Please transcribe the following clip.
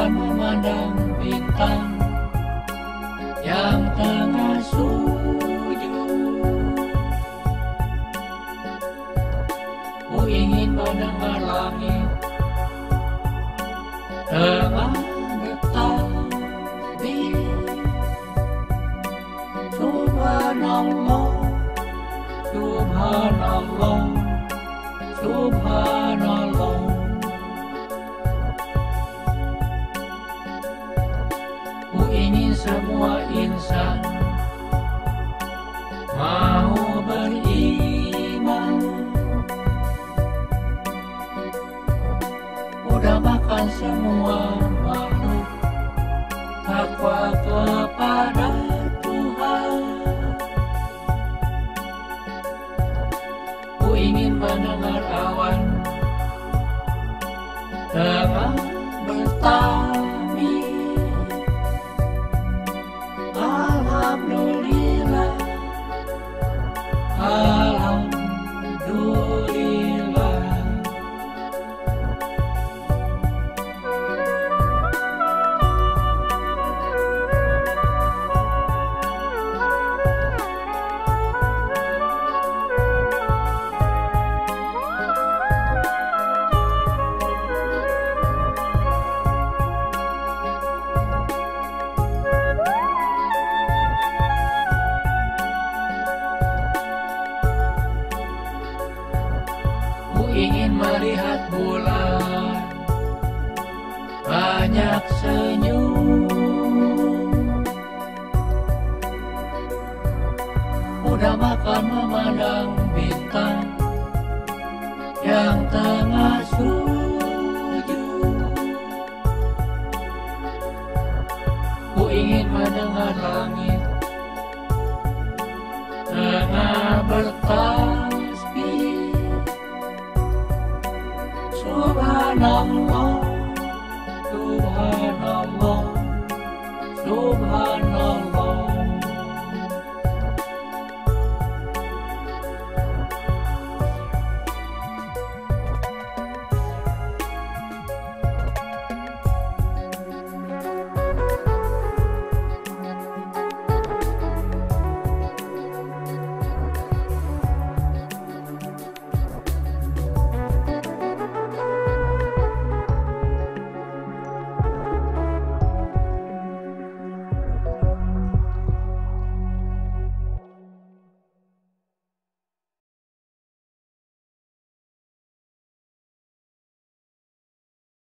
makan memandang bintang yang tengah sujud. Ku ingin mendengar langit tengah bertasbih. Subhanallah, Subhanallah, Subhanallah. Ku ingin semua insan mau beriman. Udah makan semua makhluk takwa kepada Tuhan. Ku ingin mendengar awan tengah bertami. Alhamdulillah, Alhamdulillah. Ku ingin melihat bulan banyak senyum. Udah makan memandang bintang yang tengah sujud. Ku ingin mendengar langit tengah bertasbih. Subhanallah, Subhanallah, Subhanallah.